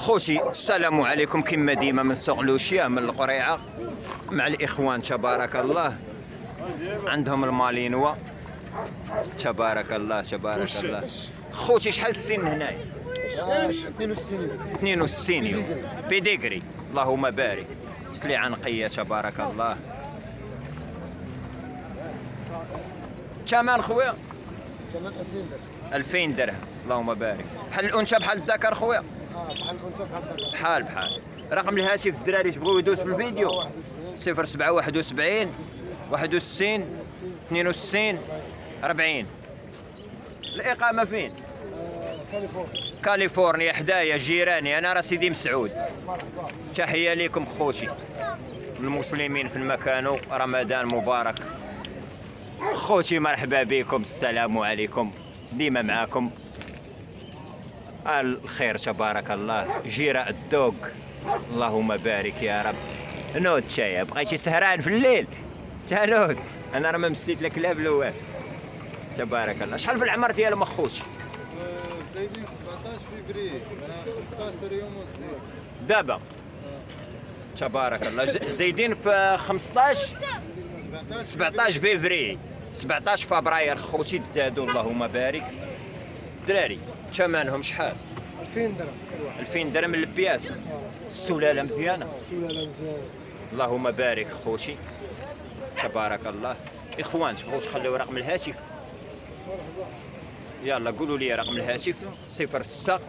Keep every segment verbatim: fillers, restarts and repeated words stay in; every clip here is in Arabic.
خوتي السلام عليكم. كما ديما من سوق لوشيا من القريعه مع الاخوان تبارك الله. عندهم المالينوا تبارك الله تبارك الله. خوتي شحال السن هنايا؟ اثنين وستين اثنين وستين يوم بيديغري. اللهم بارك. سلي عنقيه تبارك الله. ثمن خويا؟ ثمن ألفين درهم. ألفين درهم. اللهم بارك. بحال الانثى بحال الذكر خويا؟ اه بحال الانثى بحال الذكر. بحال بحال. رقم الهاتف الدراري تبغيو يدوز في الفيديو صفر سبعة واحد وسبعين واحد وستين اثنين وستين أربعين. الإقامة فين؟ كاليفورنيا. كاليفورنيا حدايا جيراني. أنا راه سيدي مسعود. تحية لكم خوتي المسلمين في المكان. رمضان مبارك خوتي. مرحبا بكم. السلام عليكم. ديما معاكم الخير تبارك الله. جيراء الدوق. اللهم بارك يا رب. نوض شايا بقيتي سهران في الليل تانوض. انا راه ما مسيت لك لا بلوان تبارك الله. شحال في العمر ديالهم اخوتي؟ زايدين سبعطاش فيفري خمسطاش يوم وزيد دابا تبارك الله. زايدين في خمسطاش سبعطاش فيفري سبعطاش فبراير خوتي تزادوا. اللهم بارك. دراري ثمنهم شحال؟ ألفين درهم. ألفين درهم البياسه. السلاله مزيانه. السلاله مزيانه. اللهم بارك خوتي تبارك الله. اخوان تبغوا تخليو رقم الهاتف؟ يلا قولوا لي رقم الهاتف. صفر ستة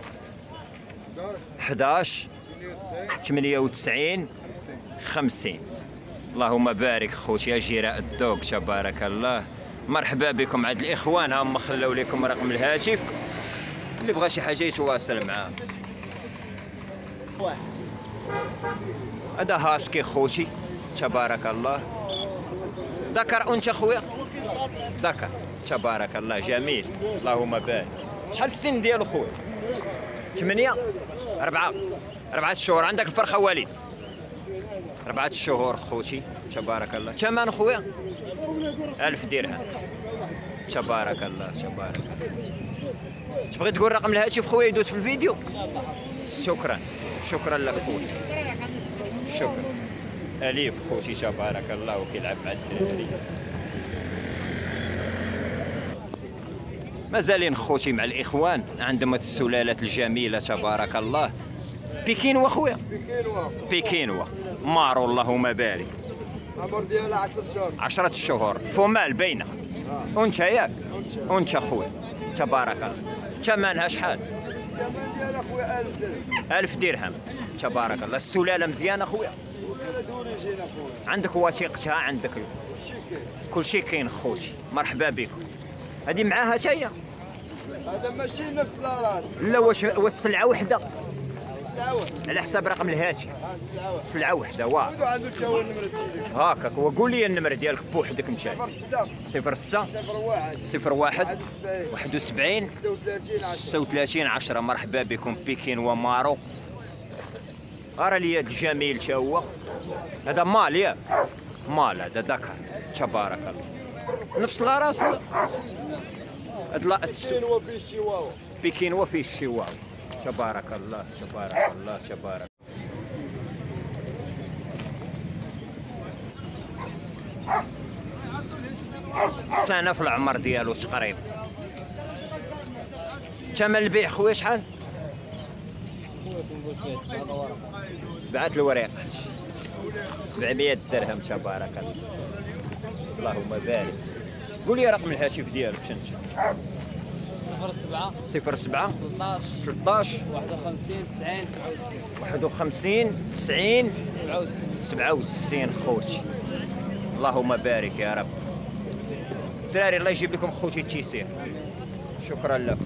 حداش ثمانية وتسعين خمسين. اللهم بارك خوتي يا جيراء الدوق تبارك الله. مرحبا بكم عند الاخوان. هم خلاو لكم رقم الهاتف اللي بغى شي حاجه يتواصل معاهم. هذا هاسكي خوتي تبارك الله. ذكر انثى خويا؟ ذكر تبارك الله جميل. اللهم بارك. شحال في السن ديالو خويا؟ ثمانية أربعة أربعة شهور. عندك الفرخة وليد؟ أربعة شهور خوتي تبارك الله. ثمن خويا؟ ألف درهم تبارك الله تبارك الله. تبغي تقول رقم الهاتف خويا يدوز في الفيديو؟ شكرا شكرا لك خويا شكرا. أليف خوتي تبارك الله وكيلعب مع الدراري. مازالين خوتي مع الإخوان. عندهم السلالات الجميلة تبارك الله. بيكينوا خويا؟ بكينوا. بيكينوا مارو. اللهم بارك. العمر ديالها عشرة شهور. عشرة شهور. فمال باينة. أنثى ياك؟ أنثى خويا تبارك الله. ثمنها شحال؟ الثمن ديالها خويا ألف درهم. ألف درهم تبارك الله. السلالة مزيانة خويا؟ السلالة دوريجين خويا. عندك وثيقتها؟ عندك كل شيء كاين خوتي. مرحبا بكم. هذه معاها تاهي؟ هذا ماشي نفس لاراس. لا واش والسلعة وحدة؟ سلعة وحدة. على حساب رقم الهاتف. سلعة وحدة واه. عنده تا هو النمرة تجيلك. هاكاك. وقول لي النمر ديالك بوحدك نتايا. صفر ستة صفر ستة صفر واحد صفر واحد واحد وسبعين واحد وسبعين ستة وثلاثين عشرة. ستة وثلاثين عشرة. مرحبا بكم. بيكين ومارو. أرى لي هذا الجميل تا هو. هذا مال ياك؟ مال هذا ذكر تبارك الله. نفس لاراس؟ لا هاد لا بكين وفيه شيواوا. بيكين وفيه الشواو تبارك الله تبارك الله تبارك. سنة في العمر ديالو تقريبا. ثمن البيع خويا شحال؟ سبعة الوريقات سبعمية درهم تبارك الله. اللهم بارك. قول لي رقم الهاتف ديالك شنت؟ صفر سبعة صفر سبعة ثلاثطاش ثلاطاش واحد وخمسين تسعين سبعة وستين واحد وخمسين تسعين سبعة وستين سبعة وستين خوتي. اللهم بارك يا رب. دراري الله يجيب لكم خوتي التيسير. شكرا لكم.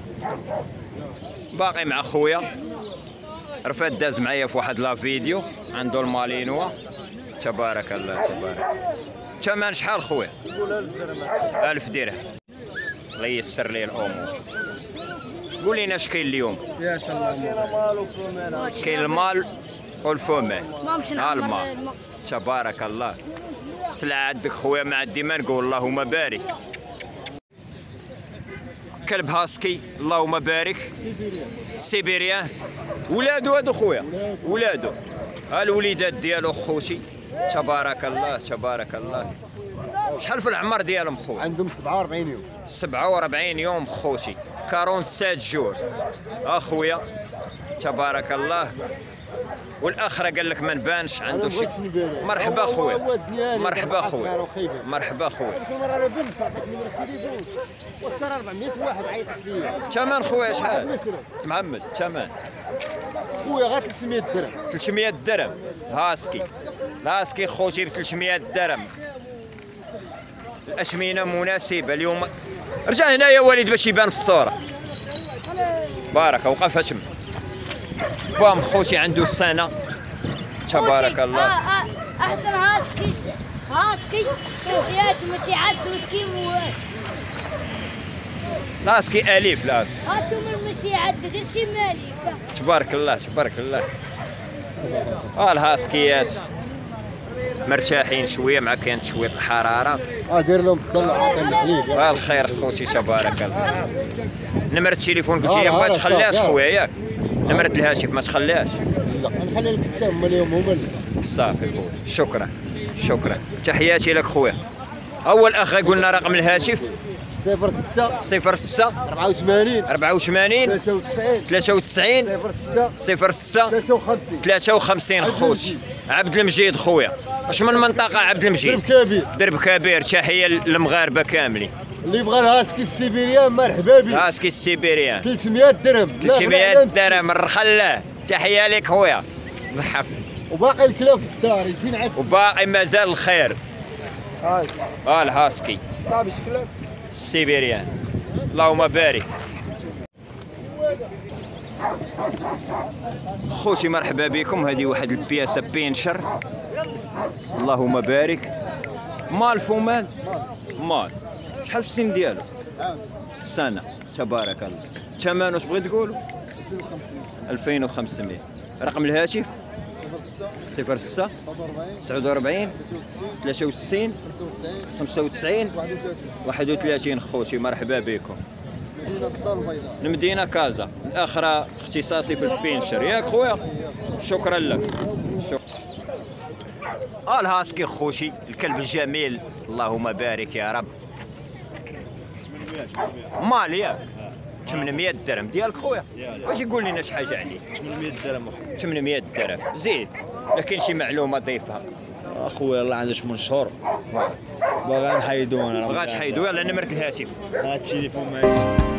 باقي مع خويا رفاد داز معايا في واحد لا فيديو. عنده المالينوا تبارك الله تبارك. ثمن شحال خويا؟ قول ألف درهم. ألف درهم. الله ييسر لي الامور. قول لنا اش كاين اليوم؟ يا سلام. كاين مال وفمال. كاين المال والفمال. ما المال تبارك الله. سلعة عندك خويا ما عندي ما نقول. اللهم بارك. كلب هاسكي اللهم بارك. سيبيريان ولادو هادو خويا ولادو. ها الوليدات ديالو خوتي تبارك الله تبارك الله. شحال في العمر ديالهم خويا؟ عندهم سبعة وأربعين يوم. سبعة وأربعين يوم خوتي، سبعة وأربعين جور اخويا تبارك الله. والاخرى قال لك ما نبانش عنده شي. مرحبا خويا مرحبا خويا مرحبا خويا. ثمن خويا شحال؟ سي محمد ثمن خويا غير ثلاثمية درهم. ثلاثمية درهم هاسكي. الهاسكي خوتي ب ثلاثمية درهم. الأثمنة مناسبة اليوم. رجع هنا يا وليد باش يبان في الصورة. بارك وقف هشم. بام خوتي عنده سنة تبارك الله. آه آه احسن هاسكي هاسكي سوقيات ماشي عاد مسكين موال. لاسكي اليف لاس. هاتو من ماشي عاد غير شي مالك. تبارك الله تبارك الله. اه الهاسكيات مرتاحين شويه مع كانت شويه الحراره. اه دير لهم الضل عطيهم الحليب. اه الخير خوتي تبارك الله. نمرة التليفون قلت لي ما تخليهاش خويا ياك؟ نمرة الهاتف ما تخليهاش؟ لا نخلي لك حتى هما اليوم هما. صافي خويا شكرا شكرا تحياتي لك خويا. اول اخ قلنا رقم الهاتف صفر ستة صفر ستة أربعة وثمانين أربعة وثمانين ثلاثة وتسعين ثلاثة وتسعين صفر ستة صفر ستة ثلاثة وخمسين ثلاثة وخمسين خوتي. عبد المجيد خويا. واش من منطقة عبد المجيد؟ درب كبير. درب كبير. تحية للمغاربة كاملين. اللي يبغى الهاسكي السيبيريان مرحبا به. هاسكي السيبيريان ثلاثمية درهم. ثلاثمية درهم من الرخلة. تحية لك خويا ضحفت. وباقي الكلاب في الدار يجي نعس. وباقي مازال الخير. هاي اه الهاسكي صافي شكلك السيبيريان. اللهم بارك. خوتي مرحبا بكم. هذه واحد البياسة بينشر. اللهم بارك. مال فمال مال. شحال في السن ديالو؟ سنة تبارك الله. ثمن واش بغيت تقولوا؟ ألفين وخمسمية. رقم الهاتف صفر ستة تسعة وأربعين ثلاثة وستين خمسة وتسعين واحد وثلاثين. خوتي مرحبا بكم. مدينة الدار البيضاء. المدينة كازا. الأخرى اختصاصي في البينشر ياك خويا. شكرا لك. شكرا. آه الهاسكي خوتي الكلب الجميل. اللهم بارك يا رب. مال ياك ثمانمية درهم ديالك خويا. واش يقول لنا شي حاجة عليه؟ ثمانمية درهم ثمانمية درهم. زيد لكن شي معلومة ضيفها. اخويا الله عنده شمن شهور باغا نحيدو انا بغاش حيدو. يلا نمرة الهاتف. هاد التليفون ما